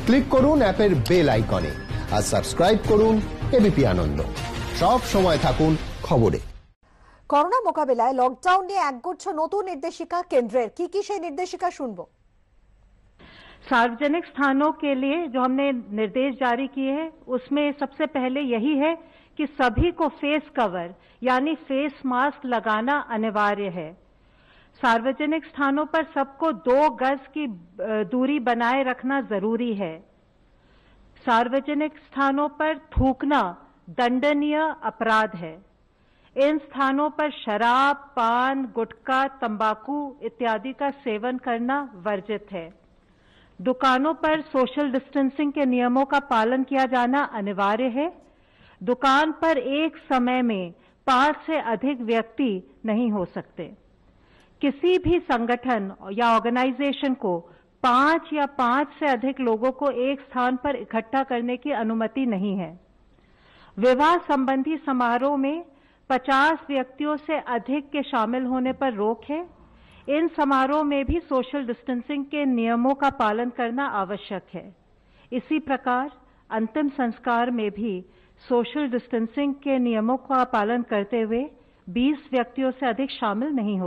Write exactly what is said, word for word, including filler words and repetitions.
Click করুন অ্যাপের bell আইকনে আর সাবস্ক্রাইব করুন এবিপি আনন্দ। সব সময় থাকুন খবরে। করোনা মোকাবিলায় লকডাউন নিয়ে একগুচ্ছ নতুন निर्देशिका केंद्रेर की की সেই निर्देशिका सुनबो। सार्वजनिक स्थानों के लिए जो हमने निर्देश जारी किए हैं उसमें सबसे पहले यही है कि सभी को फेस कवर यानी फेस मास्क लगाना अनिवार्य है। सार्वजनिक स्थानों पर सबको दो गज की दूरी बनाए रखना जरूरी है। सार्वजनिक स्थानों पर थूकना दंडनीय अपराध है। इन स्थानों पर शराब, पान, गुटखा, तंबाकू इत्यादि का सेवन करना वर्जित है। दुकानों पर सोशल डिस्टेंसिंग के नियमों का पालन किया जाना अनिवार्य है। दुकान पर एक समय में पांच से अधिक व्यक्ति नहीं हो सकते। किसी भी संगठन या ऑर्गेनाइजेशन को पांच या पांच से अधिक लोगों को एक स्थान पर इकट्ठा करने की अनुमति नहीं है। विवाह संबंधी समारोह में पचास व्यक्तियों से अधिक के शामिल होने पर रोक है। इन समारोह में भी सोशल डिस्टेंसिंग के नियमों का पालन करना आवश्यक है। इसी प्रकार अंतिम संस्कार में भी सोशल डिस्टेंसिंग के नियमों का पालन करते हुए बीस व्यक्तियों से अधिक शामिल नहीं हो